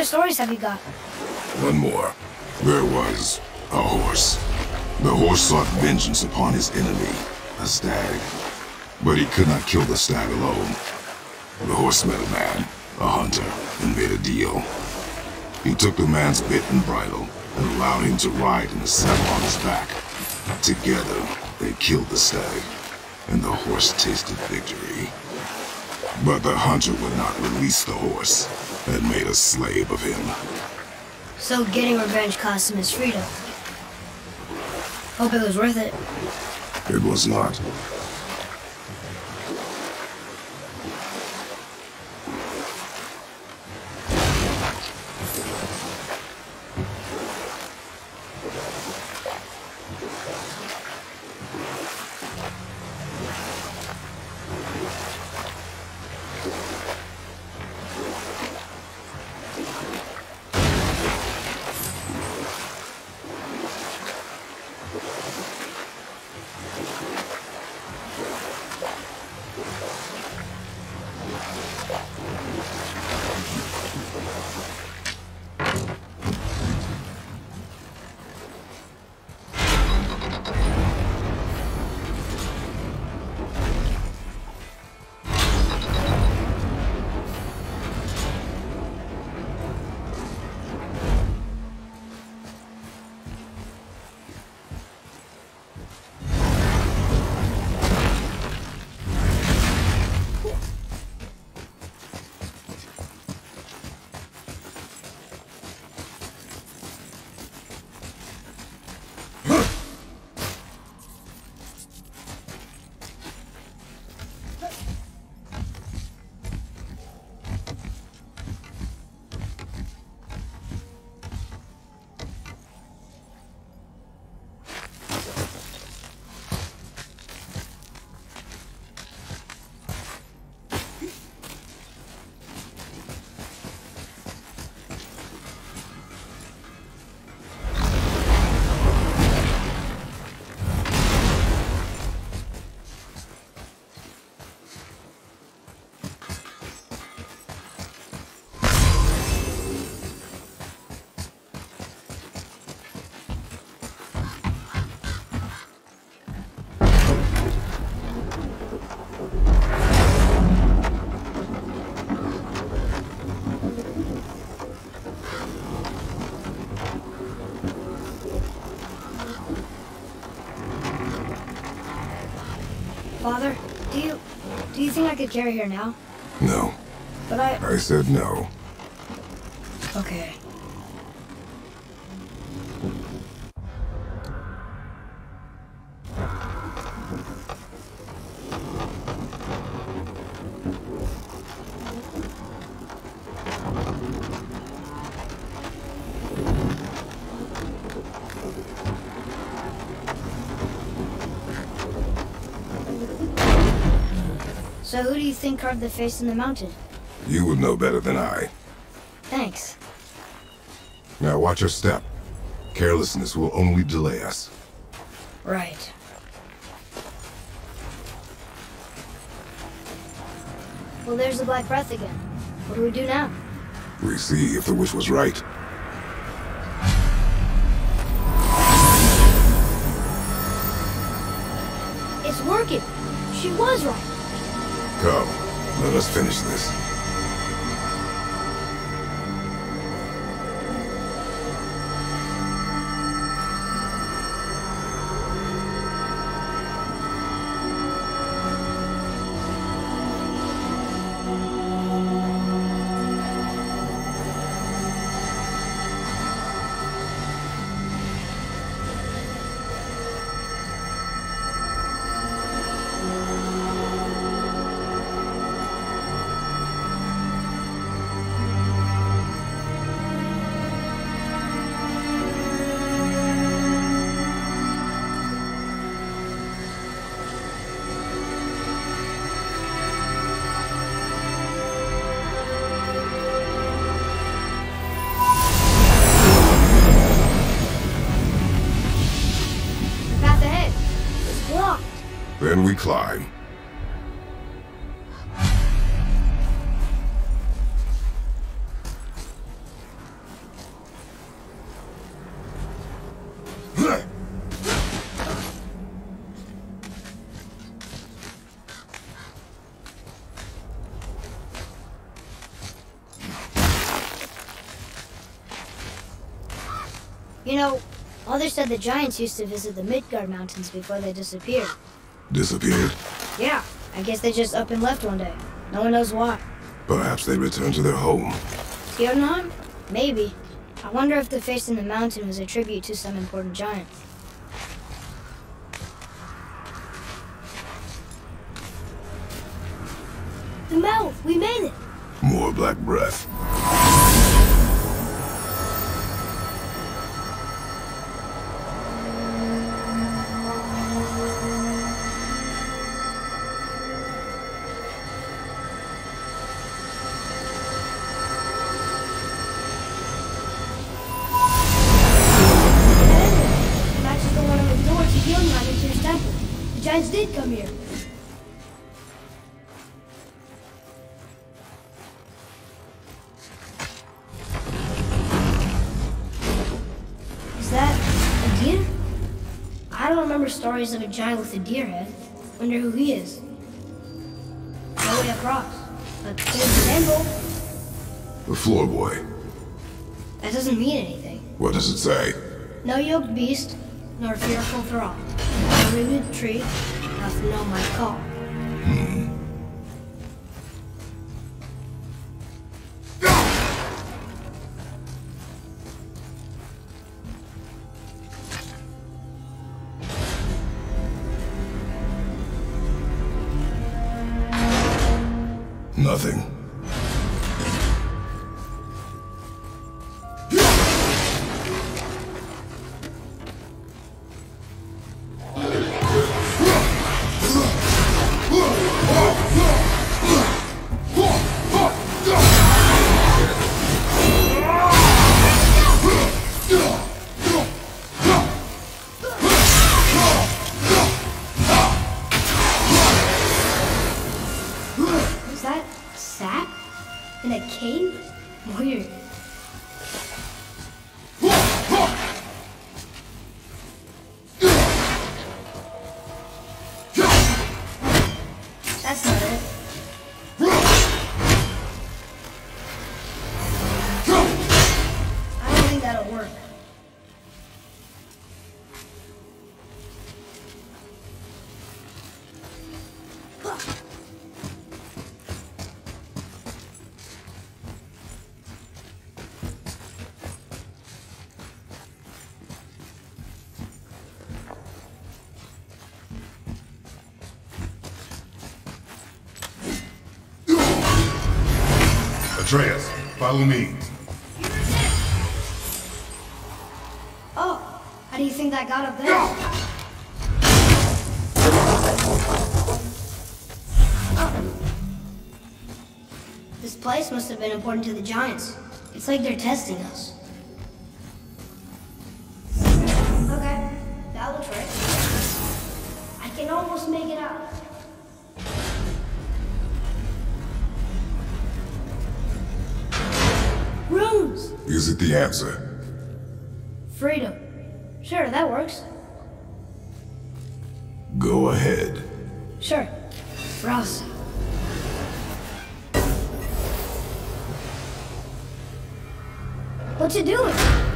other stories have you got? One more. There was a horse. The horse sought vengeance upon his enemy, a stag. But he could not kill the stag alone. The horse met a man, a hunter, and made a deal. He took the man's bit and bridle, and allowed him to ride in a saddle on his back. Together, they killed the stag, and the horse tasted victory. But the hunter would not release the horse, and made a slave of him. So getting revenge cost him his freedom. Hope it was worth it. It was not. Father, do you think I could carry her now? No. But I said no. Okay. So who do you think carved the face in the mountain? You would know better than I. Thanks. Now watch your step. Carelessness will only delay us. Right. Well, there's the Black Breath again. What do we do now? We see if the wish was right. It's working! She was right! Come, let us finish this. Then we climb. You know, Mother said the giants used to visit the Midgard Mountains before they disappeared. Disappeared? Yeah, I guess they just up and left one day. No one knows why. Perhaps they returned to their home. Jotunheim? Maybe. I wonder if the face in the mountain was a tribute to some important giant. The mouth! We made it! More black breath. Matches the one on the door to Jotunheim into his temple. The giants did come here. Is that a deer? I don't remember stories of a giant with a deer head. Wonder who he is. No way across. But there's the temple. The floor boy. That doesn't mean anything. What does it say? No yoked beast, nor fearful thrall. No rooted tree, nothing on my call. Nothing. Is that sap? In a cave? Weird. That's not it. I don't think that'll work. Atreus, follow me. Oh, how do you think that got up there? Oh. This place must have been important to the giants. It's like they're testing us. Okay, that looks right. I can almost make it out. Runes! Is it the answer? Freedom. Sure, that works. Go ahead. Sure. Rouse. What you doing?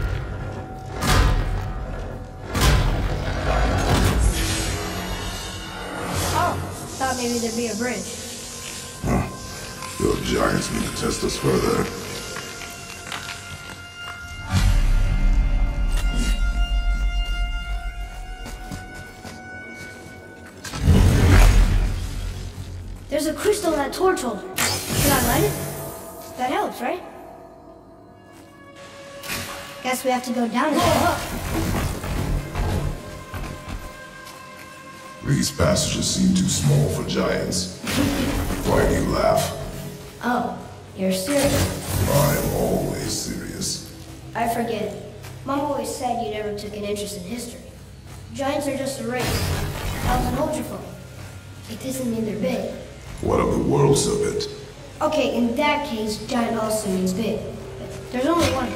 Oh, thought maybe there'd be a bridge. Huh. Your giants mean to test us further. There's a crystal in that torch holder. Should I light it? That helps, right? Guess we have to go down and go up. These passages seem too small for giants. Why do you laugh? Oh, you're serious? I am always serious. I forget. Mom always said you never took an interest in history. Giants are just a race. Elves and Ultrafolk. It doesn't mean they're big. What of the world serpent? Okay, in that case, giant also means big. But there's only one.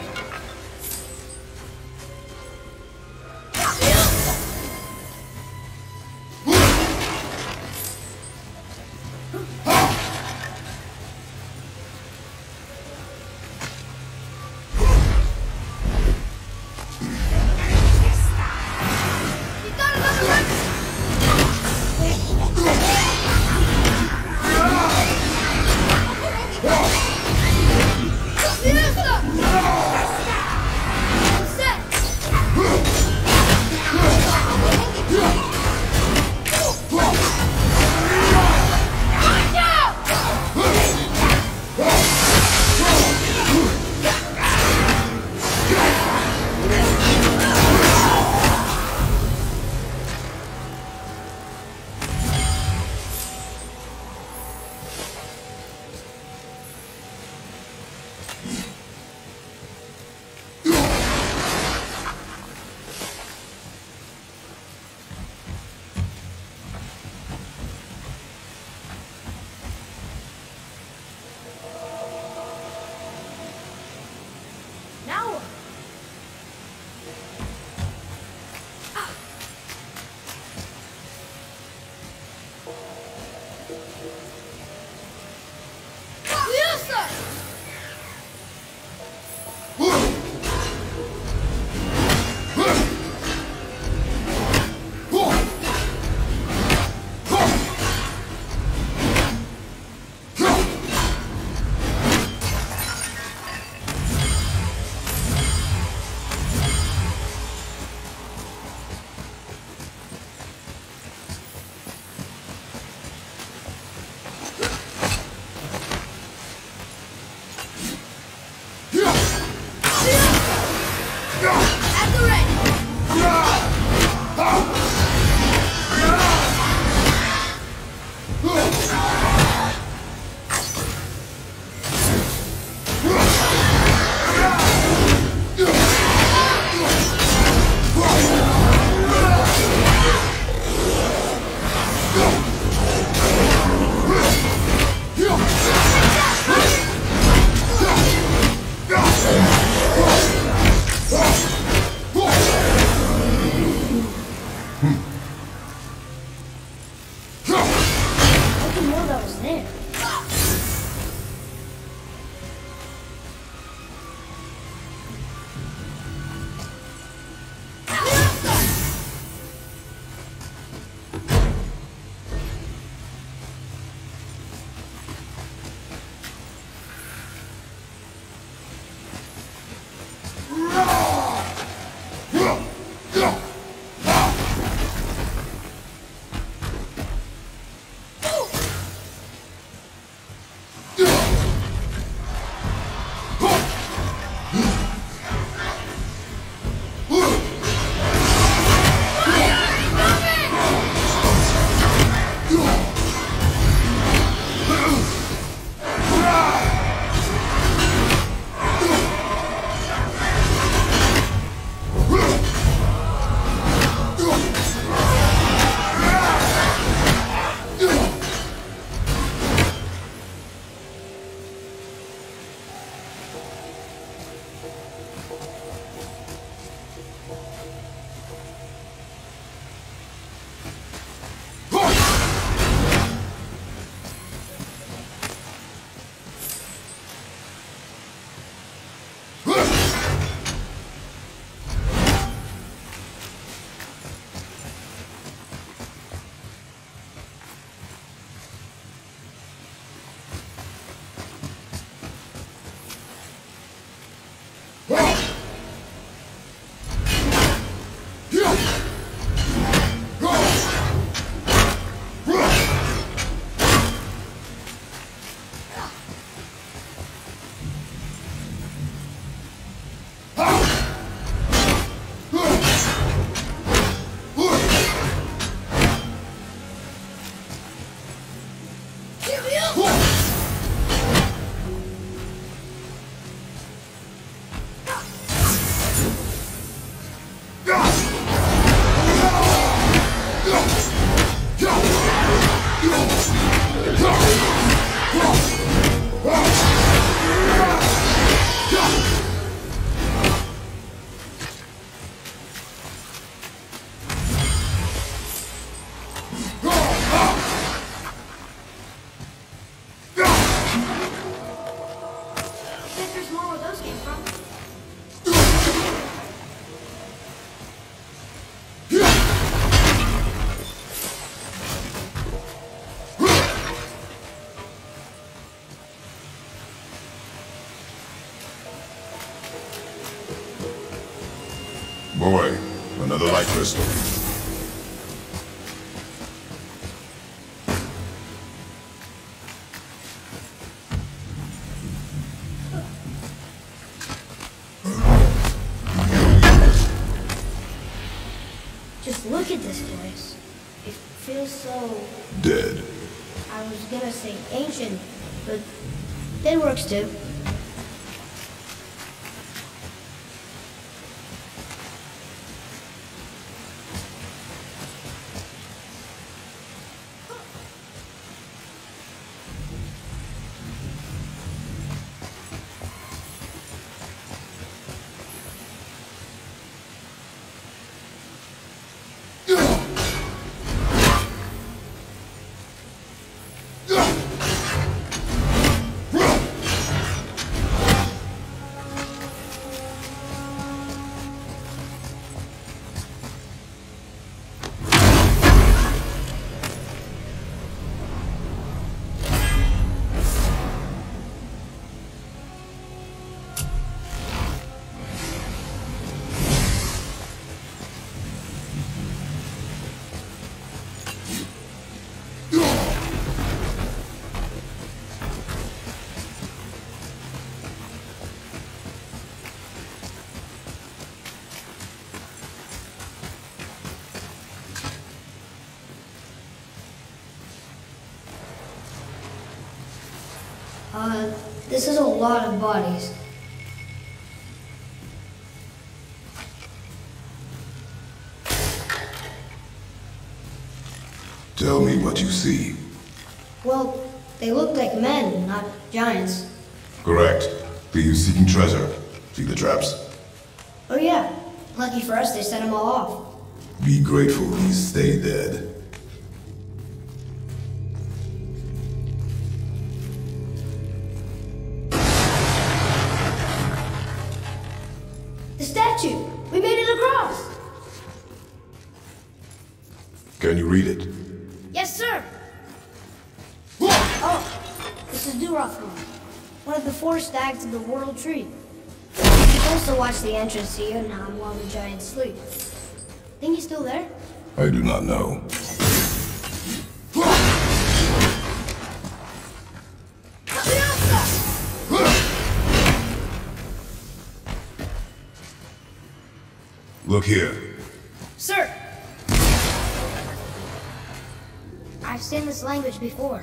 Ahoy! Another light crystal. Just look at this place. It feels so... Dead. I was gonna say ancient, but it works too. This is a lot of bodies. Tell me what you see. Well, they look like men, not giants. Correct. Thieves seeking treasure. See the traps? Oh yeah, lucky for us they set them all off. Be grateful these stay dead. The statue! We made it across! Can you read it? Yes, sir! Oh, this is Durothor, one of the 4 stags of the World Tree. He's supposed to watch the entrance to Jotunheim while the giants sleep. Think he's still there? I do not know. Look here. Sir! I've seen this language before.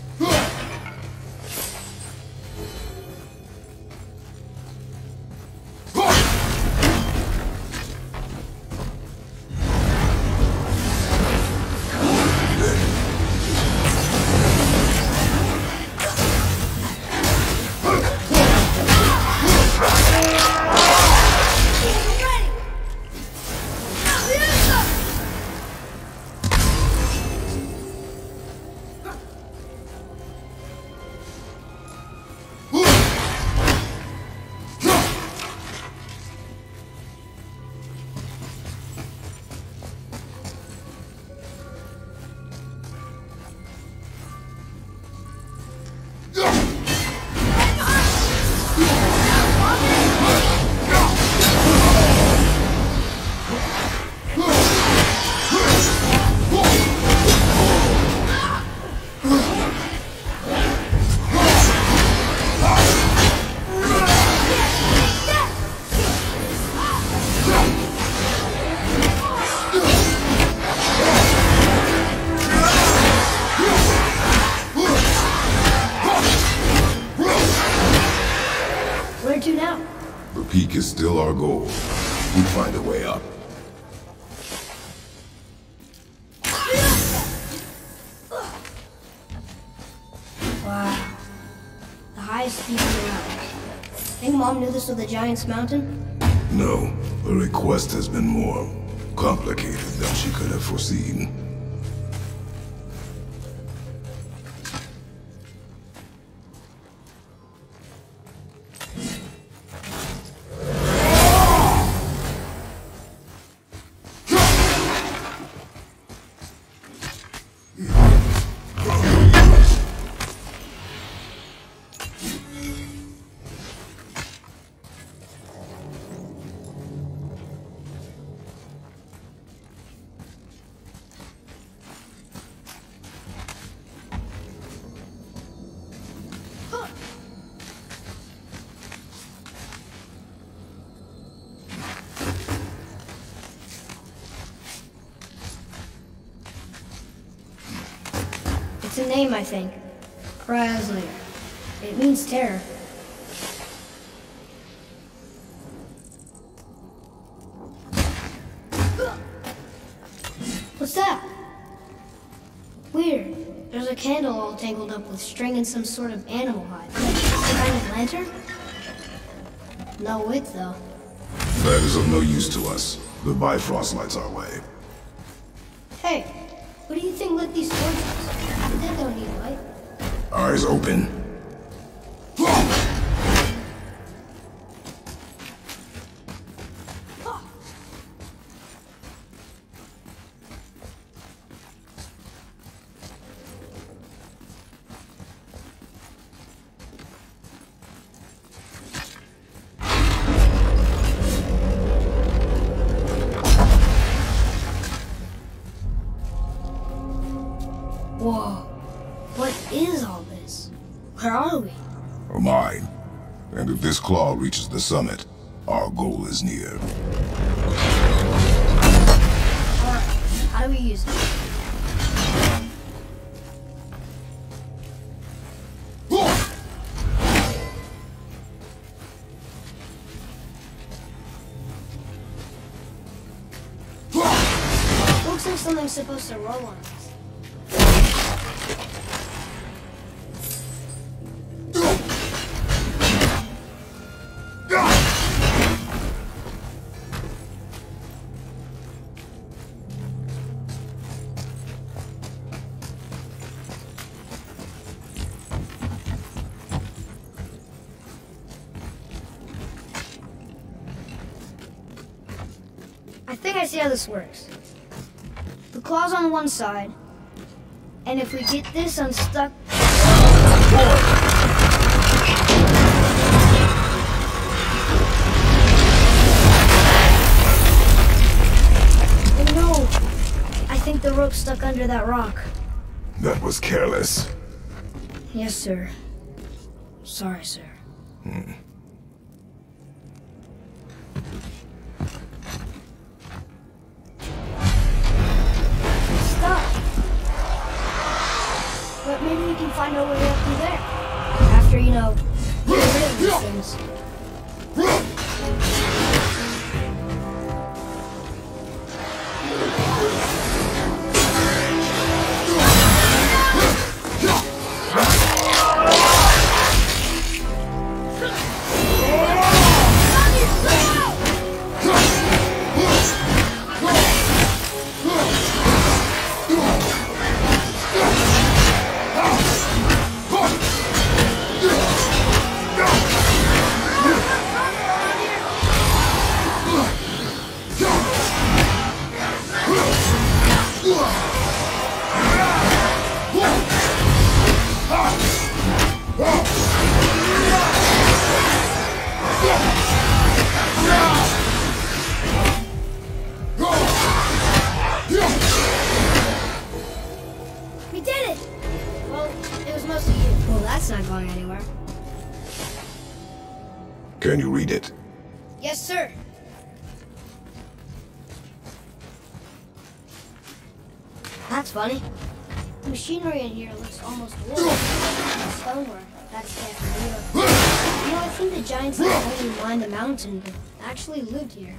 Peak is still our goal. We'll find a way up. Wow. The highest peak around. Think Mom knew this was the Giant's Mountain? No. Her request has been more complicated than she could have foreseen. It's a name, I think. Kraslayer. It means terror. What's that? Weird. There's a candle all tangled up with string and some sort of animal hide. Some kind of lantern? No wick, though. That is of no use to us. The Bifrost lights our way. Hey, what do you think lit these torches? They don't need light. Eyes open. Whoa, what is all this? Where are we? Mine. And if this claw reaches the summit, our goal is near. Alright, how do we use it? Looks like something's supposed to roll on us. I think I see how this works. The claw's on one side, and if we get this unstuck... Oh no! I think the rope's stuck under that rock. That was careless. Yes, sir. Sorry, sir. But maybe we can find our way up through there. After, you know, getting rid of these things. We did it! Well, it was mostly you. Well, that's not going anywhere. Can you read it? Yes, sir. That's funny. The machinery in here looks almost wood. Stonework. That's definitely real. You know, I think the giants not only mined the mountain, but actually lived here.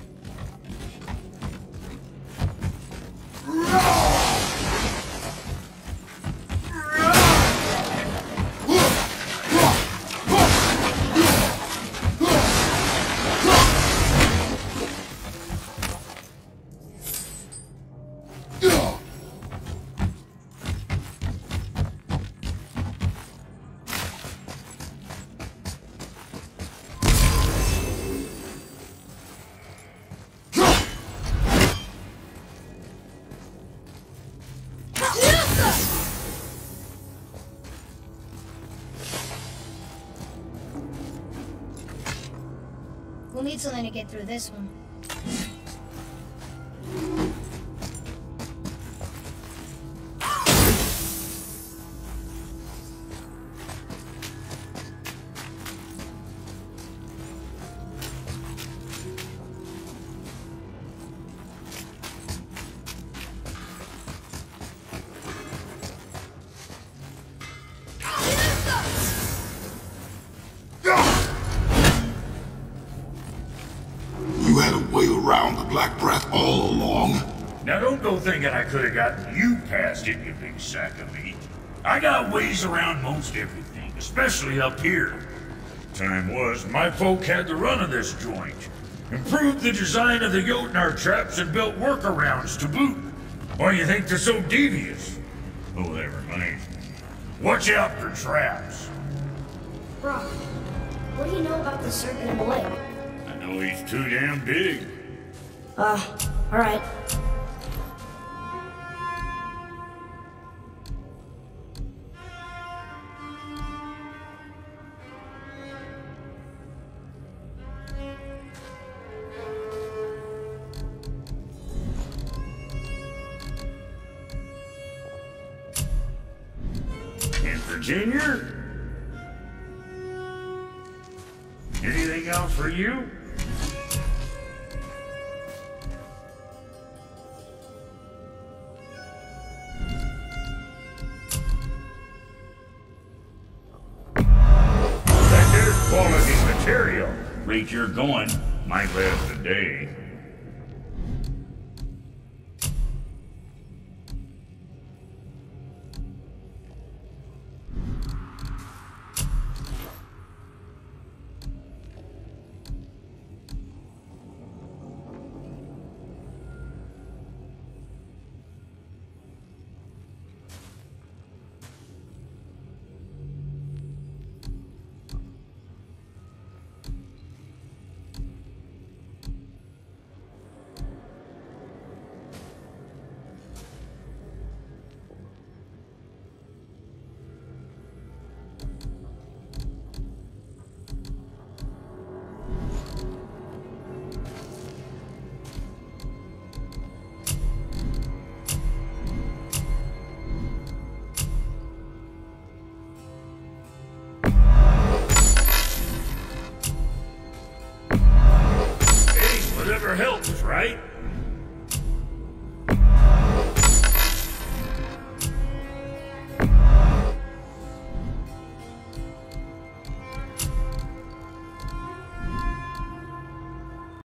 We'll need something to get through this one. all along? Now don't go thinking I could have gotten you past it, you big sack of meat. I got ways around most everything, especially up here. Time was, my folk had the run of this joint. Improved the design of the Jotnar traps and built workarounds to boot. Why do you think they're so devious? Oh, that reminds me. Watch out for traps. Brock, what do you know about the serpent in the lake? I know he's too damn big. Alright. In Virginia? Anything else for you? That there's quality material. Rate you're going might last a day. Whatever helps, right?